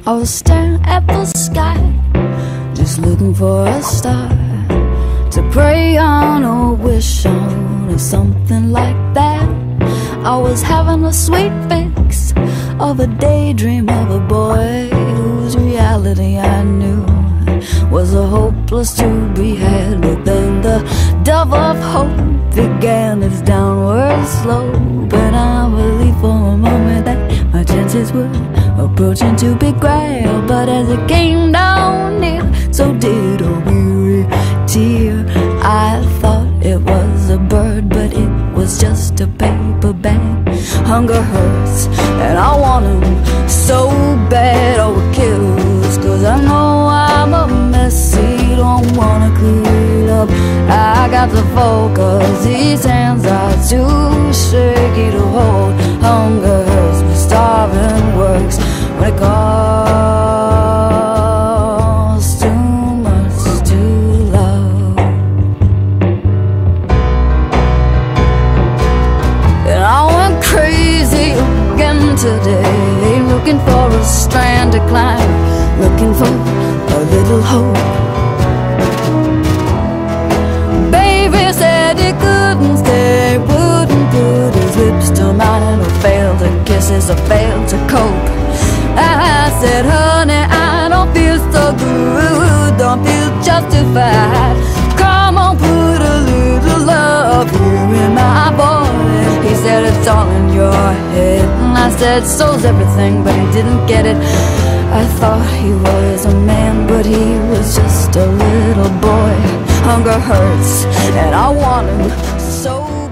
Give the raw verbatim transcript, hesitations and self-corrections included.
I was staring at the sky, just looking for a star to pray on or wish on or something like that. I was having a sweet fix of a daydream of a boy whose reality I knew was a hopeless to be had. But then the dove of hope began its downward slope, and I believed for a moment that my chances were approaching to be grabbed. But as it came down near, so did a weary tear. I thought it was a bird, but it was just a paper bag. Hunger hurts, and I want him so bad. Oh, it kills, cause I know I'm a messy, don't wanna clean up. I got to focus, these hands are too shaky to hold. Hunger hurts, but starving works when it costs too much to love. And I went crazy again today, looking for a strand to climb, looking for a little hope. Baby said he couldn't stay, wouldn't put his lips to mine, or fail to kisses, or fail to cope. And I said, honey, I don't feel so good, don't feel justified. Come on, put a little love here in my voice. He said, it's all in your head. And I said, so's everything, but he didn't get it. I thought he was a man, but he was just a little boy. Hunger hurts, and I want him so